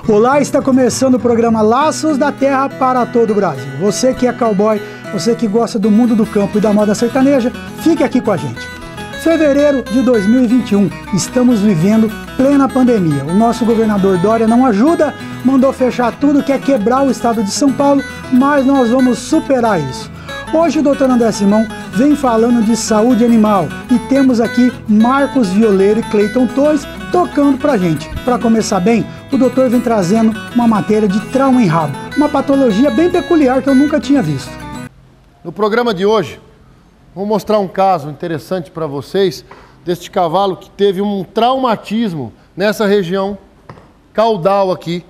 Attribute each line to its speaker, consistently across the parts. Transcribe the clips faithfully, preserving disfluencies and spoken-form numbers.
Speaker 1: Olá, está começando o programa Laços da Terra para todo o Brasil. Você que é cowboy, você que gosta do mundo do campo e da moda sertaneja, fique aqui com a gente. Fevereiro de dois mil e vinte e um, estamos vivendo plena pandemia. O nosso governador Dória não ajuda, mandou fechar tudo, quer quebrar o estado de São Paulo, mas nós vamos superar isso. Hoje o doutor André Simão vem falando de saúde animal e temos aqui Marcos Violeiro e Cleiton Torres tocando pra gente. Para começar bem, o doutor vem trazendo uma matéria de trauma em rabo, uma patologia bem peculiar que eu nunca tinha visto.
Speaker 2: No programa de hoje, vou mostrar um caso interessante para vocês deste cavalo que teve um traumatismo nessa região caudal aqui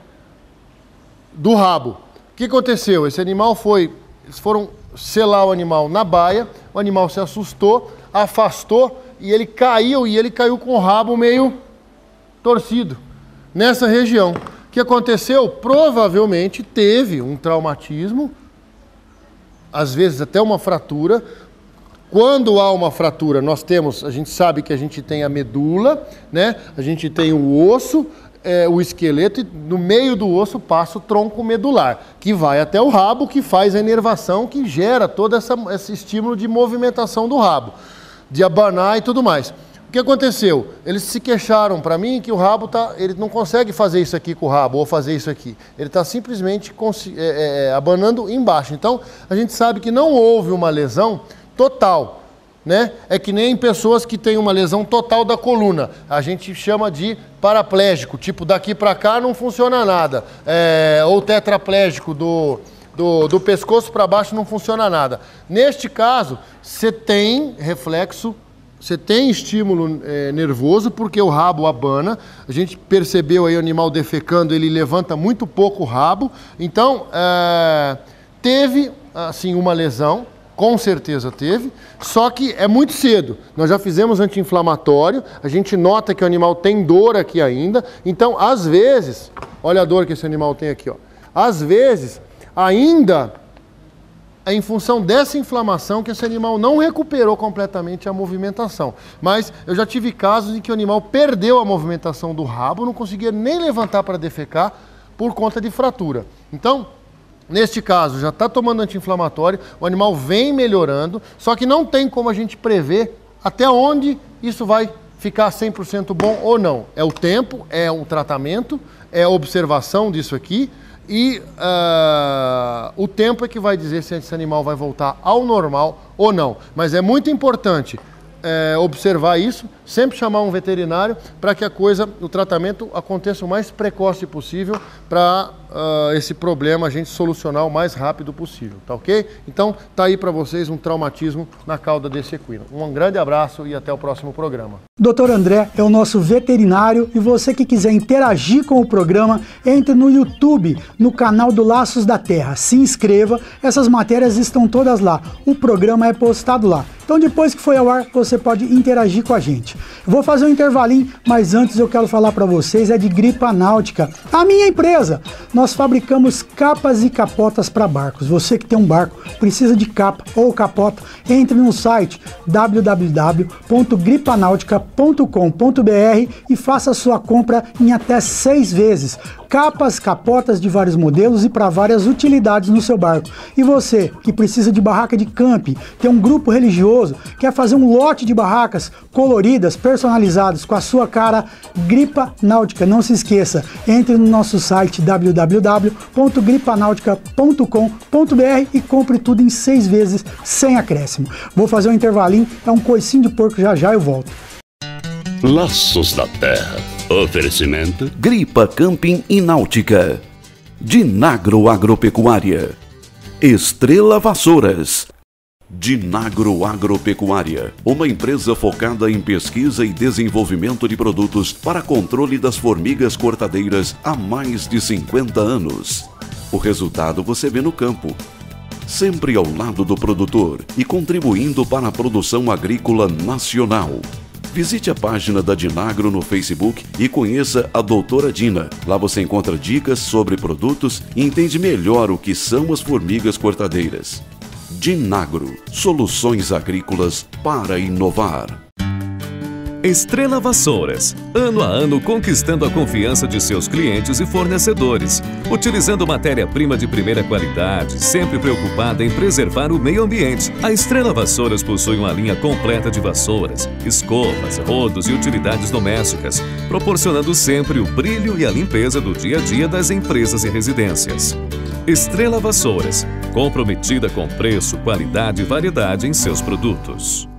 Speaker 2: do rabo. O que aconteceu? Esse animal foi, eles foram selar o animal na baia, o animal se assustou, afastou e ele caiu, e ele caiu com o rabo meio torcido nessa região. O que aconteceu? Provavelmente teve um traumatismo, às vezes até uma fratura. Quando há uma fratura, nós temos, a gente sabe que a gente tem a medula, né? A gente tem o osso, é, o esqueleto, e no meio do osso passa o tronco medular, que vai até o rabo, que faz a inervação, que gera todo essa, esse estímulo de movimentação do rabo, de abanar e tudo mais. O que aconteceu? Eles se queixaram para mim que o rabo tá, ele não consegue fazer isso aqui com o rabo, ou fazer isso aqui. Ele está simplesmente é, é, abanando embaixo. Então, a gente sabe que não houve uma lesão total, né? É que nem pessoas que têm uma lesão total da coluna. A gente chama de paraplégico, tipo daqui para cá não funciona nada. É, ou tetraplégico, do, do, do pescoço para baixo não funciona nada. Neste caso, você tem reflexo, você tem estímulo é, nervoso, porque o rabo abana. A gente percebeu aí o animal defecando, ele levanta muito pouco o rabo. Então, é, teve assim uma lesão. Com certeza teve, só que é muito cedo. Nós já fizemos anti-inflamatório, a gente nota que o animal tem dor aqui ainda. Então, às vezes, olha a dor que esse animal tem aqui, ó. Às vezes, ainda é em função dessa inflamação que esse animal não recuperou completamente a movimentação. Mas eu já tive casos em que o animal perdeu a movimentação do rabo, não conseguia nem levantar para defecar por conta de fratura. Então, neste caso, já está tomando anti-inflamatório, o animal vem melhorando, só que não tem como a gente prever até onde isso vai ficar cem por cento bom ou não. É o tempo, é o tratamento, é a observação disso aqui, e uh, o tempo é que vai dizer se esse animal vai voltar ao normal ou não. Mas é muito importante É, observar isso, sempre chamar um veterinário para que a coisa, o tratamento aconteça o mais precoce possível para uh, esse problema a gente solucionar o mais rápido possível, tá ok? Então tá aí para vocês um traumatismo na cauda desse equino. Um grande abraço e até o próximo programa.
Speaker 1: doutor André é o nosso veterinário, e você que quiser interagir com o programa, entre no YouTube, no canal do Laços da Terra, se inscreva, essas matérias estão todas lá, o programa é postado lá. Então depois que foi ao ar, você pode interagir com a gente. Eu vou fazer um intervalinho, mas antes eu quero falar para vocês é de Gripa Náutica, a minha empresa. Nós fabricamos capas e capotas para barcos. Você que tem um barco, precisa de capa ou capota, entre no site w w w ponto gripa náutica ponto com ponto b r e faça a sua compra em até seis vezes. Capas, capotas de vários modelos e para várias utilidades no seu barco. E você que precisa de barraca de camping, tem um grupo religioso, quer fazer um lote de barracas coloridas, personalizadas com a sua cara, Gripa Náutica. Não se esqueça, entre no nosso site w w w ponto gripa náutica ponto com ponto b r e compre tudo em seis vezes sem acréscimo. Vou fazer um intervalinho, é um coicinho de porco, já já eu volto.
Speaker 3: Laços da Terra. Oferecimento Gripa Camping e Náutica, Dinagro Agropecuária, Estrela Vassouras. Dinagro Agropecuária, uma empresa focada em pesquisa e desenvolvimento de produtos para controle das formigas cortadeiras há mais de cinquenta anos. O resultado você vê no campo, sempre ao lado do produtor e contribuindo para a produção agrícola nacional. Visite a página da Dinagro no Facebook e conheça a doutora Dina. Lá você encontra dicas sobre produtos e entende melhor o que são as formigas cortadeiras. Dinagro, soluções agrícolas para inovar.
Speaker 4: Estrela Vassouras, ano a ano conquistando a confiança de seus clientes e fornecedores, utilizando matéria-prima de primeira qualidade, sempre preocupada em preservar o meio ambiente. A Estrela Vassouras possui uma linha completa de vassouras, escovas, rodos e utilidades domésticas, proporcionando sempre o brilho e a limpeza do dia a dia das empresas e residências. Estrela Vassouras, comprometida com preço, qualidade e variedade em seus produtos.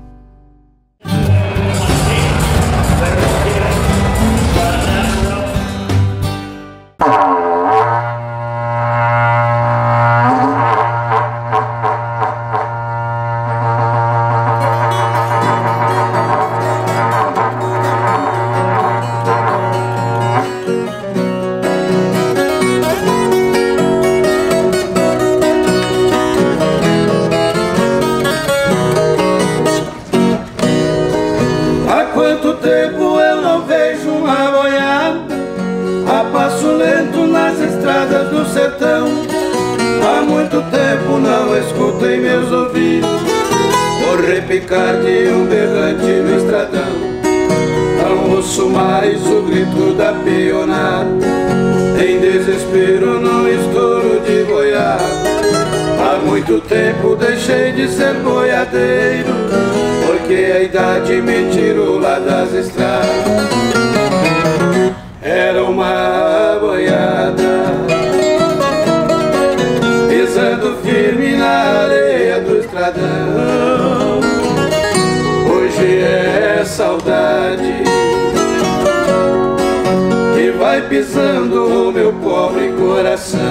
Speaker 5: Repicar de um berrante no estradão, não ouço mais o grito da peonada, em desespero no estouro de boiada. Há muito tempo deixei de ser boiadeiro, porque a idade me tirou lá das estradas. Era uma boiada, pisando firme na areia do estradão. Hoje é saudade que vai pisando o meu pobre coração.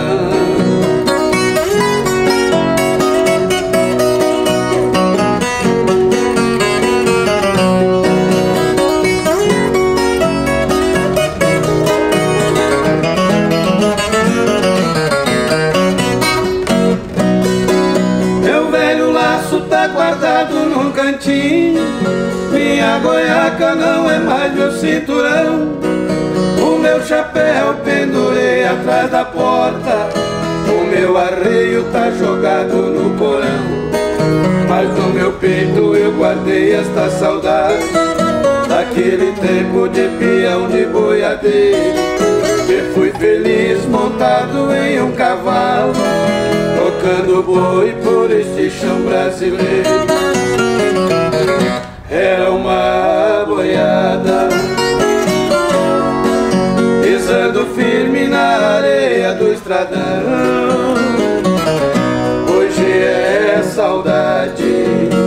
Speaker 5: Meu velho laço tá guardado num cantinho, minha goiaca não é mais meu cinturão, o meu chapéu pendurei atrás da porta, o meu arreio tá jogado no porão. Mas no meu peito eu guardei esta saudade daquele tempo de peão de boiadeiro, que fui feliz montado em um cavalo, tocando boi por este chão brasileiro. Era uma boiada, pisando firme na areia do estradão. Hoje é saudade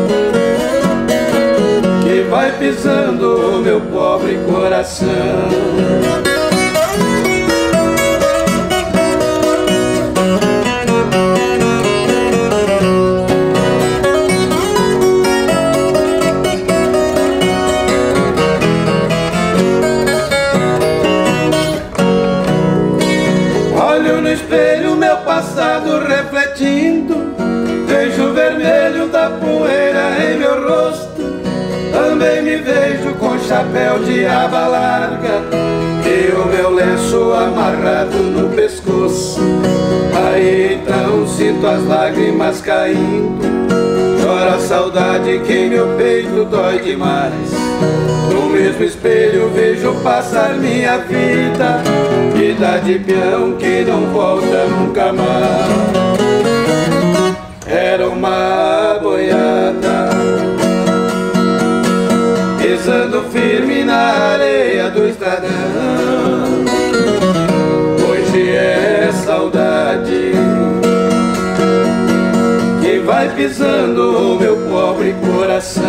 Speaker 5: que vai pisando o meu pobre coração. Espelho meu passado refletindo, vejo o vermelho da poeira em meu rosto. Também me vejo com chapéu de aba larga e o meu lenço amarrado no pescoço. Aí então sinto as lágrimas caindo, chora a saudade que em meu peito dói demais. No mesmo espelho vejo passar minha vida, vida de peão que não volta nunca mais. Era uma boiada, pisando firme na areia do estradão. Hoje é saudade que vai pisando o meu pobre coração.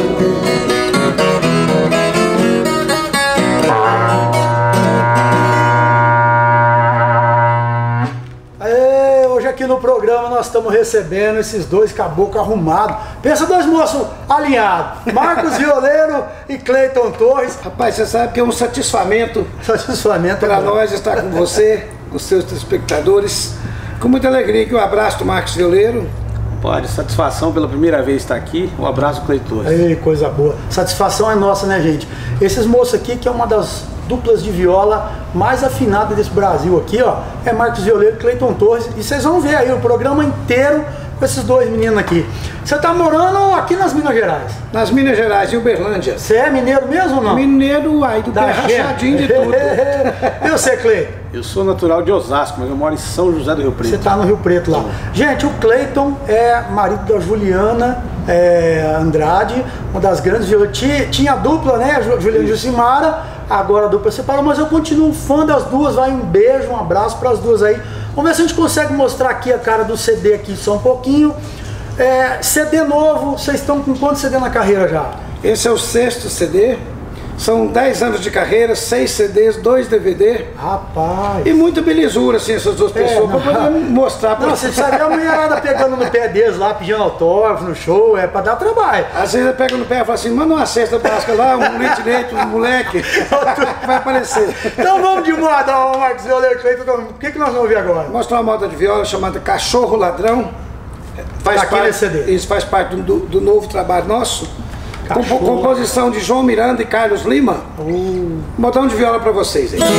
Speaker 1: Aqui no programa nós estamos recebendo esses dois caboclos arrumados. Pensa dois moços alinhados, Marcos Violeiro e Cleiton Torres.
Speaker 5: Rapaz, você sabe que é um satisfamento,
Speaker 1: satisfamento
Speaker 5: para nós estar com você, com os seus telespectadores. Com muita alegria que um abraço do Marcos Violeiro.
Speaker 6: Pode, satisfação pela primeira vez estar aqui. Um abraço, Cleiton.
Speaker 1: Ei, coisa boa. Satisfação é nossa, né, gente? Esses moços aqui, que é uma das duplas de viola mais afinadas desse Brasil aqui, ó, é Marcos Violeiro e Cleiton Torres. E vocês vão ver aí o programa inteiro com esses dois meninos aqui. Você tá morando aqui nas Minas Gerais?
Speaker 6: Nas Minas Gerais, em Uberlândia.
Speaker 1: Você é mineiro mesmo ou não?
Speaker 6: Mineiro, aí do pé rachadinho de tudo.
Speaker 1: E você, Cleiton?
Speaker 6: Eu sou natural de Osasco, mas eu moro em São José do Rio Preto.
Speaker 1: Você tá no Rio Preto lá. Gente, o Cleiton é marido da Juliana é, Andrade, uma das grandes violinistas. Tinha a dupla, né? Juliana e Jucimara, agora a dupla separou, mas eu continuo fã das duas. Vai um beijo, um abraço para as duas aí. Vamos ver se a gente consegue mostrar aqui a cara do C D aqui só um pouquinho. É, C D novo, vocês estão com quantos C D na carreira já?
Speaker 6: Esse é o sexto C D. São dez anos de carreira, seis C Ds, dois D V D.
Speaker 1: Rapaz!
Speaker 6: E muita belezura, assim, essas duas pessoas, é, para poder mostrar pra
Speaker 1: você. Você sabe a mulherada pegando no pé deles lá, pedindo autógrafo no show, é pra dar trabalho.
Speaker 6: Às vezes pega no pé e fala assim, manda uma cesta básica lá, um leite leite, um moleque, vai aparecer.
Speaker 1: Então vamos de moda, Marcos Violeiro, o que, que nós vamos ouvir agora?
Speaker 6: Mostrar uma moda de viola chamada Cachorro Ladrão. Faz
Speaker 1: tá
Speaker 6: parte,
Speaker 1: C D.
Speaker 6: Isso faz parte do, do novo trabalho nosso.
Speaker 1: Cachorro.
Speaker 6: Composição de João Miranda e Carlos Lima. Uh. Botão de viola pra vocês aí.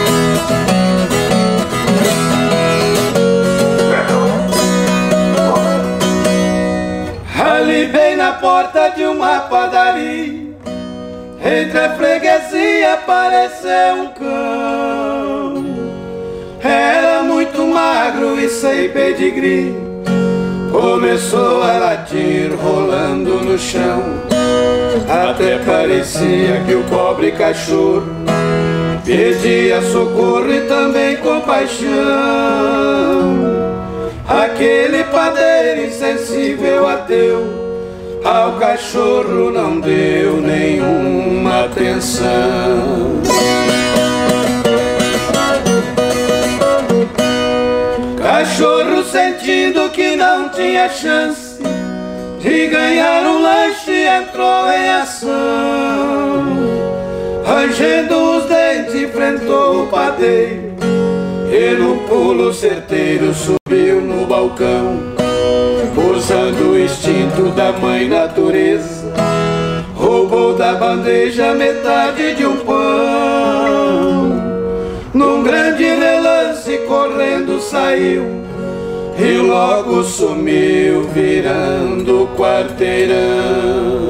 Speaker 5: Ali bem na porta de uma padaria, entre a freguesia apareceu um cão. Era muito magro e sem pedigree, começou a latir rolando no chão. Até parecia que o pobre cachorro pedia socorro e também compaixão. Aquele padeiro insensível ateu ao cachorro não deu nenhuma atenção. Cachorro sentindo que não tinha chance de ganhar um lanche entrou em ação. Rangendo os dentes enfrentou o padeiro e num pulo certeiro subiu no balcão. Usando o instinto da mãe natureza, roubou da bandeja metade de um pão. Num grande relance correndo saiu e logo sumiu virando quarteirão.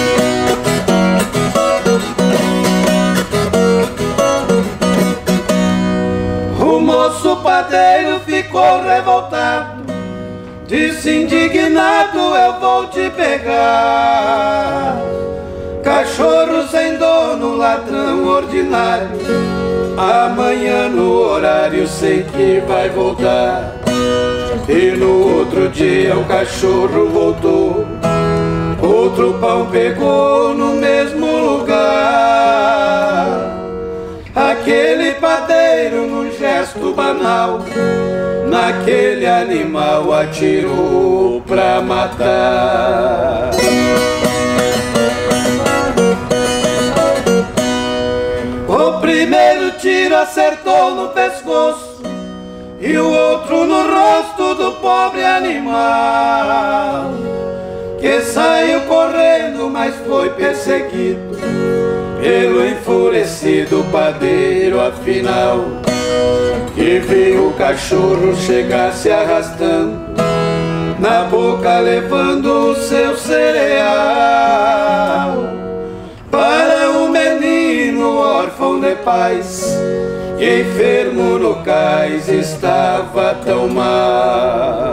Speaker 5: O moço padeiro ficou revoltado, disse indignado, eu vou te pegar. Cachorro sem dono, ladrão ordinário, amanhã no horário sei que vai voltar. E no outro dia o cachorro voltou, outro pão pegou no mesmo lugar. Aquele padeiro num gesto banal, naquele animal atirou pra matar. O primeiro tiro acertou no pescoço e o outro no rosto do pobre animal, que saiu correndo, mas foi perseguido pelo enfurecido padeiro afinal, que viu o cachorro chegar se arrastando, na boca levando o seu cereal. Para o menino órfão de pais, que enfermo no cais estava tão mal.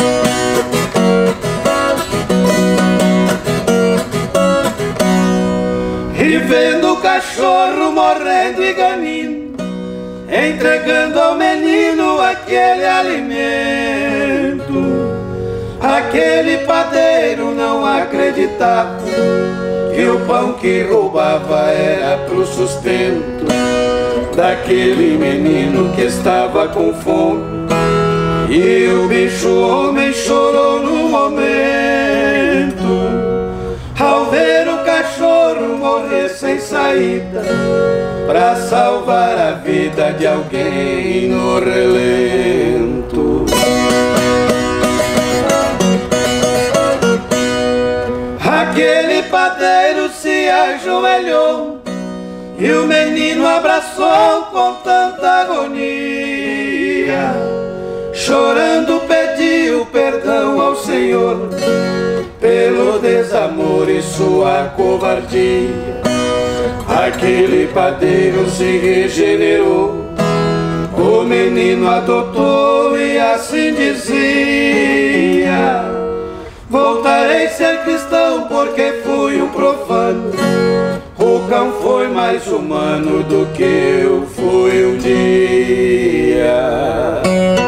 Speaker 5: E vendo o cachorro morrendo e ganindo, entregando ao menino aquele alimento, aquele padeiro não acreditava que o pão que roubava era pro sustento daquele menino que estava com fome. E o bicho homem chorou no momento ao ver o cachorro morrer sem saída, pra salvar a vida de alguém no relento. Aquele padeiro se ajoelhou e o menino abraçou com tanta agonia, chorando pediu perdão ao Senhor Senhor, pelo desamor e sua covardia. Aquele padeiro se regenerou, o menino adotou e assim dizia: voltarei a ser cristão porque fui um profano. O cão foi mais humano do que eu fui um dia.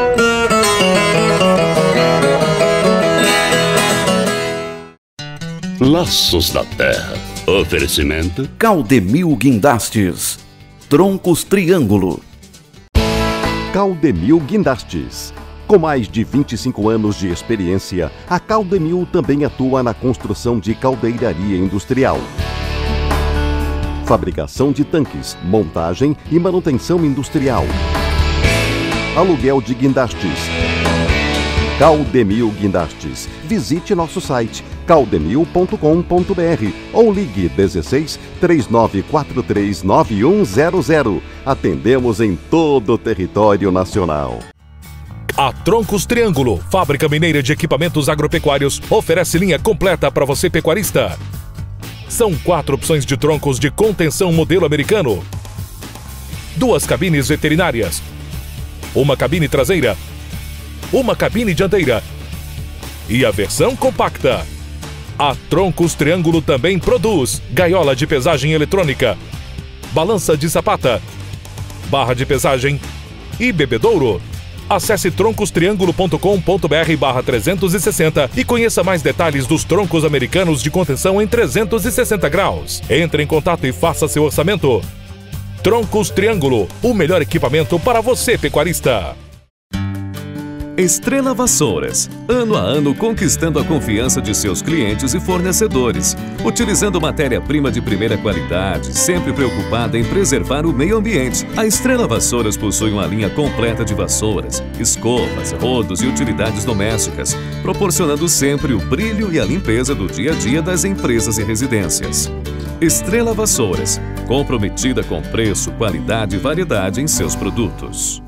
Speaker 3: Laços da Terra. Oferecimento Caldemil Guindastes. Troncos Triângulo.
Speaker 7: Caldemil Guindastes. Com mais de vinte e cinco anos de experiência, a Caldemil também atua na construção de caldeiraria industrial, fabricação de tanques, montagem e manutenção industrial, aluguel de guindastes. Caldemil Guindastes. Visite nosso site caldemil ponto com ponto br ou ligue dezesseis, três nove quatro três, nove um zero zero. Atendemos em todo o território nacional.
Speaker 8: A Troncos Triângulo, fábrica mineira de equipamentos agropecuários, oferece linha completa para você pecuarista. São quatro opções de troncos de contenção modelo americano, duas cabines veterinárias, uma cabine traseira, uma cabine dianteira e a versão compacta. A Troncos Triângulo também produz gaiola de pesagem eletrônica, balança de sapata, barra de pesagem e bebedouro. Acesse troncos triângulo ponto com ponto br barra trezentos e sessenta e conheça mais detalhes dos troncos americanos de contenção em trezentos e sessenta graus. Entre em contato e faça seu orçamento. Troncos Triângulo, o melhor equipamento para você, pecuarista.
Speaker 4: Estrela Vassouras, ano a ano conquistando a confiança de seus clientes e fornecedores, utilizando matéria-prima de primeira qualidade, sempre preocupada em preservar o meio ambiente. A Estrela Vassouras possui uma linha completa de vassouras, escovas, rodos e utilidades domésticas, proporcionando sempre o brilho e a limpeza do dia a dia das empresas e residências. Estrela Vassouras, comprometida com preço, qualidade e variedade em seus produtos.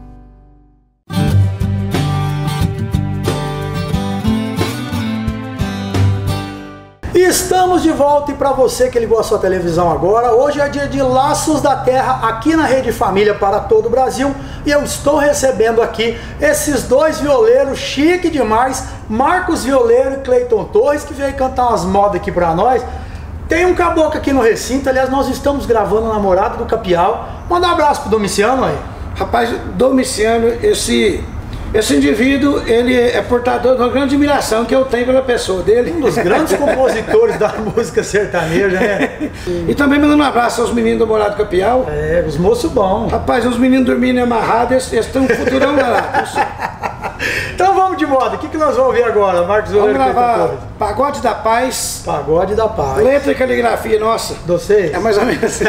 Speaker 1: Estamos de volta e para você que ligou a sua televisão agora, hoje é dia de Laços da Terra aqui na Rede Família para todo o Brasil e eu estou recebendo aqui esses dois violeiros chique demais, Marcos Violeiro e Cleiton Torres, que veio cantar umas modas aqui para nós. Tem um caboclo aqui no recinto, aliás nós estamos gravando Namorado do Capial. Manda um abraço pro Domiciano aí.
Speaker 6: Rapaz, Domiciano, esse... Esse indivíduo, ele é portador de uma grande admiração que eu tenho pela pessoa dele.
Speaker 1: Um dos grandes compositores da música sertaneja, né?
Speaker 6: E também mandando um abraço aos meninos do Morado Capial.
Speaker 1: É, os moços bons.
Speaker 6: Rapaz, os meninos dormindo amarrados, eles, eles têm um futurão lá.
Speaker 1: Então vamos de moda. O que, que nós vamos ver agora, Marcos?
Speaker 6: Vamos gravar Pagode da Paz.
Speaker 1: Pagode da Paz.
Speaker 6: Letra e caligrafia nossa.
Speaker 1: De vocês?
Speaker 6: É mais ou menos assim.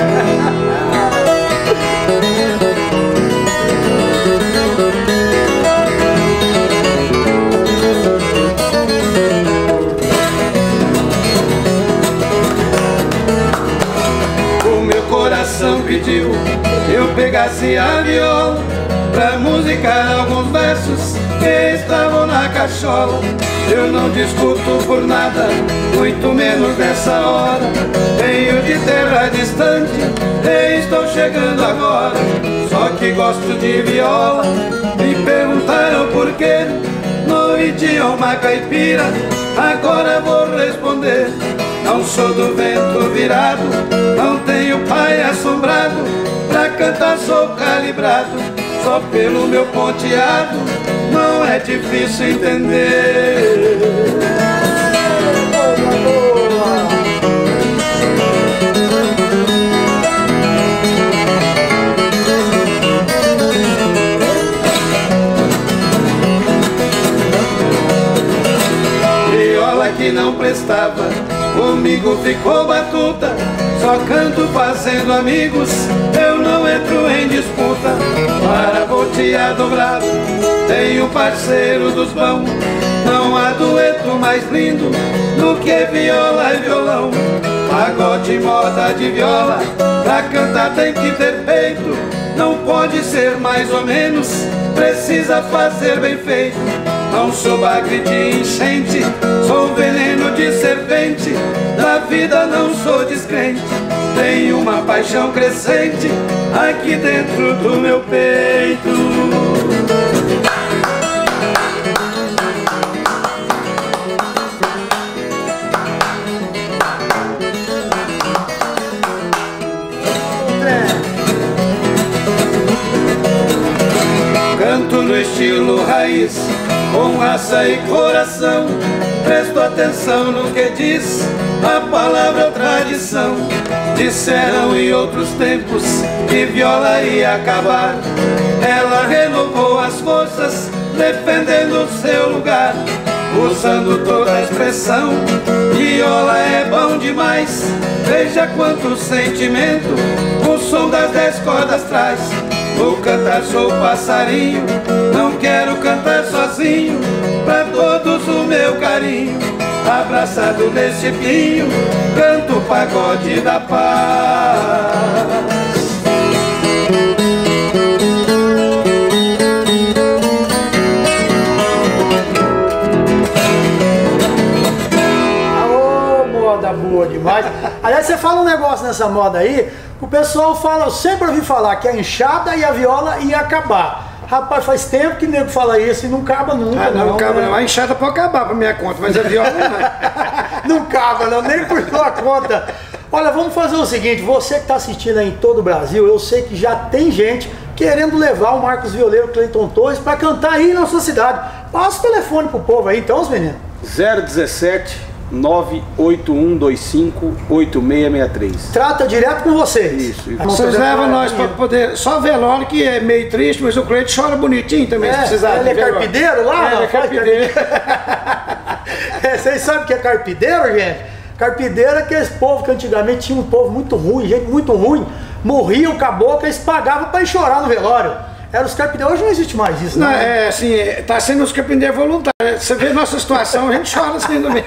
Speaker 6: Pediu eu pegasse a viola pra musicar alguns versos que estavam na cachola. Eu não discuto por nada, muito menos nessa hora. Venho de terra distante e estou chegando agora. Só que gosto de viola, me perguntaram por quê. No idioma caipira, agora vou responder. Não sou do vento virado, não tenho pai assombrado, pra cantar sou calibrado, só pelo meu ponteado, não é difícil entender. Viola que não prestava, comigo ficou batuta, só canto fazendo amigos, eu não entro em disputa. Para voltear dobrado, tenho parceiro dos bons, não há dueto mais lindo do que viola e violão. Pagode, moda de viola, pra cantar tem que ter peito, não pode ser mais ou menos, precisa fazer bem feito. Não sou bagre de enchente, sou veneno de serpente. Da vida não sou descrente, tenho uma paixão crescente aqui dentro do meu peito. Canto no estilo raiz, com raça e coração. Presto atenção no que diz a palavra tradição. Disseram em outros tempos que viola ia acabar. Ela renovou as forças, defendendo o seu lugar, usando toda a expressão. Viola é bom demais, veja quanto sentimento o som das dez cordas traz. Vou cantar, sou passarinho, não quero cantar sozinho. Pra todos o meu carinho, abraçado neste pinho, canto o pagode da paz.
Speaker 1: Aô, moda boa demais. Aliás, você fala um negócio nessa moda aí, o pessoal fala, eu sempre ouvi falar que a enxada e a viola ia acabar. Rapaz, faz tempo que o nego fala isso e não acaba nunca.
Speaker 6: Ah, não, não acaba
Speaker 1: né?
Speaker 6: não. A enxada pode acabar pra minha conta, mas a viola não.
Speaker 1: Não acaba não, nem por sua conta. Olha, vamos fazer o seguinte, você que está assistindo aí em todo o Brasil, eu sei que já tem gente querendo levar o Marcos Violeiro Cleiton Torres para cantar aí na sua cidade. Passa o telefone pro povo aí, então, os meninos.
Speaker 9: zero dezessete, nove oito um dois cinco, oito seis seis três.
Speaker 1: Trata direto com vocês.
Speaker 9: Isso.
Speaker 6: Vocês levam nós para poder... Só velório, que é meio triste, mas o Cleiton chora bonitinho também,
Speaker 1: é,
Speaker 6: se precisar.
Speaker 1: Ele é carpideiro lá?
Speaker 6: É, ele é carpideiro.
Speaker 1: É, vocês sabem o que é carpideiro, gente? Carpideiro é aqueles povos que antigamente tinha um povo muito ruim, gente muito ruim. Morria o caboclo, eles pagavam para ir chorar no velório. Era os carpideiros, hoje não existe mais isso,
Speaker 6: não,
Speaker 1: não
Speaker 6: é assim, tá sendo os carpideiros voluntários. Você vê a nossa situação, a gente chora assim também.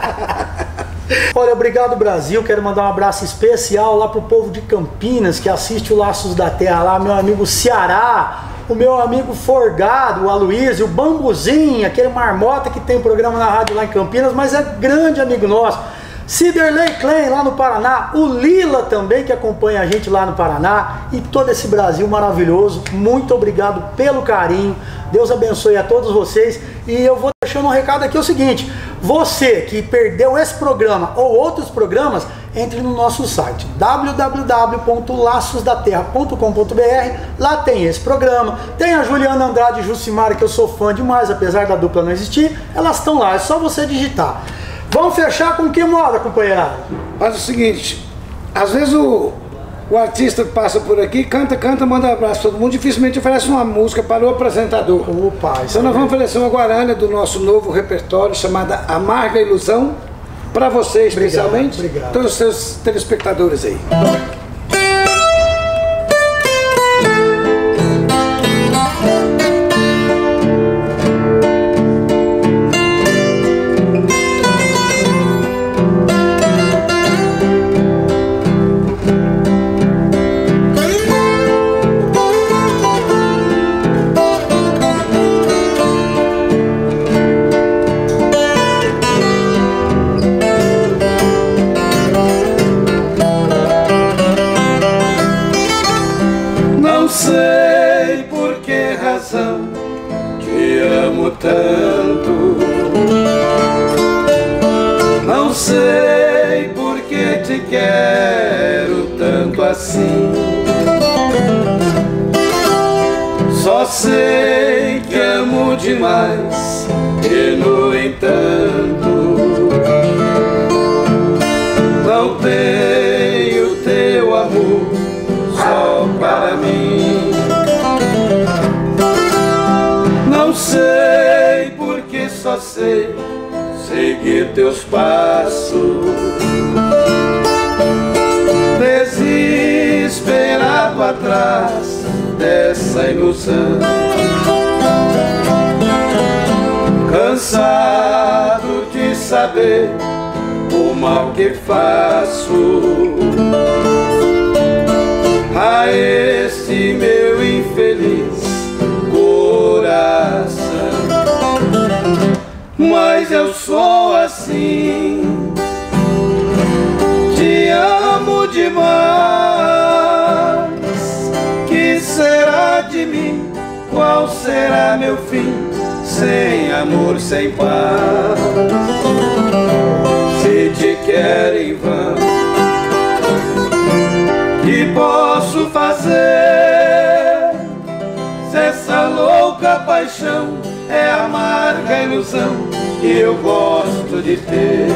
Speaker 1: Olha, obrigado Brasil, quero mandar um abraço especial lá pro povo de Campinas que assiste o Laços da Terra lá, meu amigo Ceará, o meu amigo Forgado, o Aloysio, o Bambuzinho, aquele marmota que tem programa na rádio lá em Campinas, mas é grande amigo nosso. Ciderley Klein lá no Paraná, o Lila também que acompanha a gente lá no Paraná e todo esse Brasil maravilhoso, muito obrigado pelo carinho, Deus abençoe a todos vocês e eu vou deixando um recado aqui, é o seguinte, você que perdeu esse programa ou outros programas, entre no nosso site w w w ponto laços da terra ponto com ponto b r, lá tem esse programa, tem a Juliana Andrade e Jucimara que eu sou fã demais, apesar da dupla não existir, elas estão lá, é só você digitar. Vamos fechar com que moda, companheirada?
Speaker 6: Faz o seguinte, às vezes o, o artista passa por aqui, canta, canta, manda um abraço para todo mundo, dificilmente oferece uma música para o apresentador.
Speaker 1: Opa,
Speaker 6: então nós vamos oferecer uma guarana do nosso novo repertório, chamada Amarga Ilusão, para você especialmente,
Speaker 1: obrigado, obrigado.
Speaker 6: Todos os seus telespectadores aí. Tanto, não sei por que te quero tanto assim. Só sei que amo demais e no entanto não tenho teu amor só para mim. Não sei porque só sei seguir teus passos, desesperado atrás dessa ilusão, cansado de saber o mal que faço a esse meu infeliz coração. eu sou assim. Te amo demais. Que será de mim? Qual será meu fim? Sem amor, sem paz. Se te quero em vão, que posso fazer? Se essa louca paixão é a amarga ilusão que eu gosto de ter.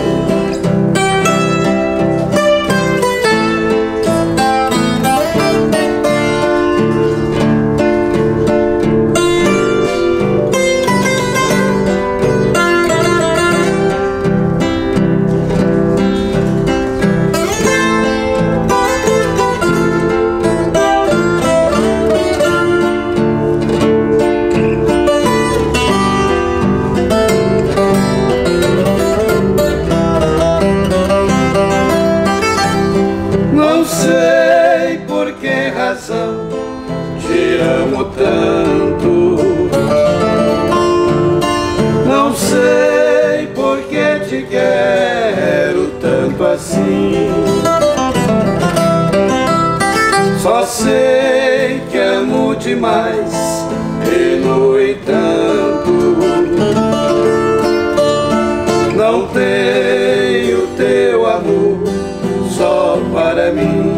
Speaker 6: Te amo tanto, não sei por que te quero tanto assim. Só sei que amo demais e no entanto não tenho teu amor só para mim.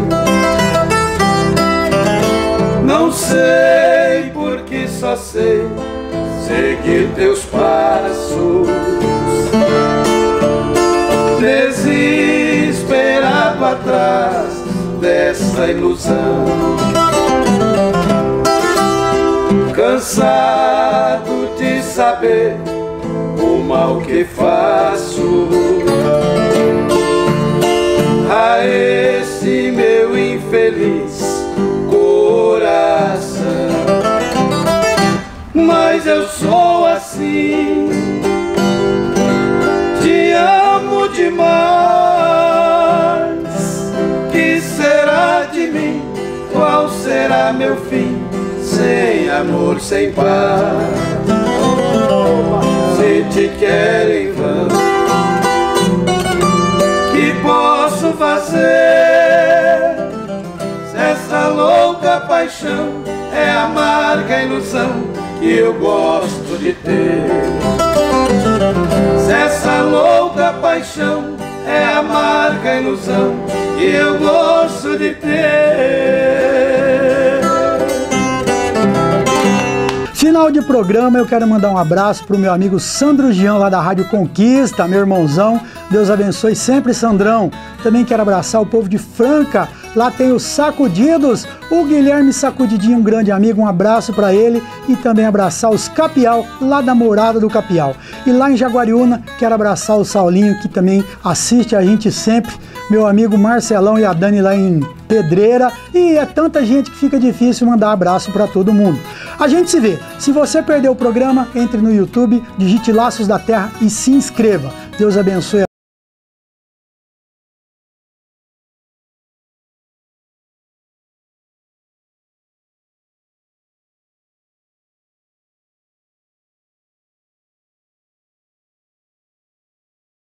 Speaker 6: Não sei porque só sei seguir teus passos, desesperado atrás dessa ilusão, cansado de saber o mal que faço a esse meu infeliz coração. Mas eu sou assim, te amo demais. Que será de mim? Qual será meu fim? Sem amor, sem paz. Se te quero em vão, que posso fazer? Essa louca paixão é a amarga ilusão que eu gosto de ter. Se essa louca paixão é a amarga ilusão que eu gosto de ter.
Speaker 1: Final de programa, eu quero mandar um abraço pro meu amigo Sandro Gião, lá da Rádio Conquista, meu irmãozão. Deus abençoe sempre, Sandrão. Também quero abraçar o povo de Franca. Lá tem os Sacudidos, o Guilherme Sacudidinho, um grande amigo, um abraço para ele. E também abraçar os Capial, lá da Morada do Capial. E lá em Jaguariúna, quero abraçar o Saulinho, que também assiste a gente sempre. Meu amigo Marcelão e a Dani lá em Pedreira. E é tanta gente que fica difícil mandar abraço para todo mundo. A gente se vê. Se você perdeu o programa, entre no YouTube, digite Laços da Terra e se inscreva. Deus abençoe.